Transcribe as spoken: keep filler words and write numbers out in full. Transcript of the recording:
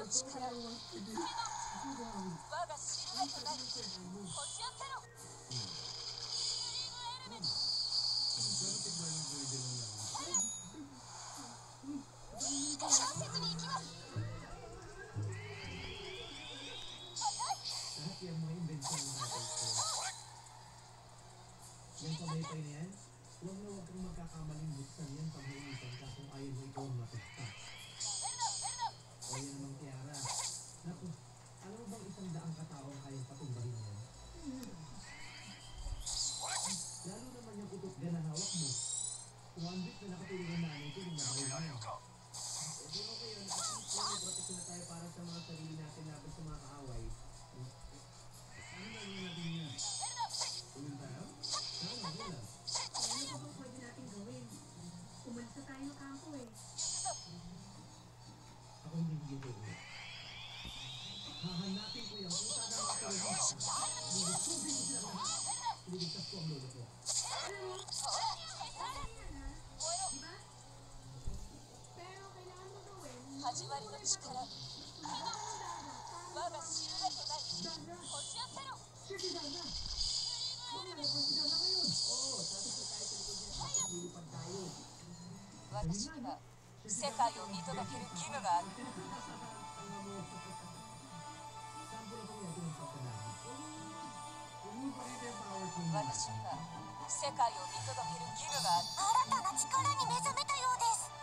力、我がシルエットなり、押し合ってろ。小説に行きます。 Lahat yung mga invensyon natin ko. Yung pamaypay na yan, huwag na huwag kang magkakamaling buksan yan pag nainitan ka kung ayaw mo ikaw ang matusta. O yan namang Tiara. Naku, alam mo bang isang daang katao ang kayang patumbahin yan? Lalo naman yung utotga na hawak mo. One week na nakatulong ang nanay ko nung nakaroon na yan. E di okay yun, at least yun, may protection na tayo para sa mga sarili natin laban sa mga kaaway. Ano ba yun natin yan? Ulit tayo? Saan nga sila? Ano ba bang pwede natin gawin? Umalis na tayo ng kampo eh. Ako hindi dito ulit. Hahanapin ko yung puta na mga terorista. Bubusugin ko sila lahat. Ililigtas ko ang lolo ko. Alam mo? Diba? Pero kailangan mo gawin. 始まりの力、我がシルエットなり、押し合ってろ。 Sige, Dana! Huwag na naman si Dana ngayon! Oo, sabi ko tayo sa likod niya. Lilipad tayo. 私には世界を見届ける義務がある。 私には世界を見届ける義務がある。 新たな力に目覚めたようです。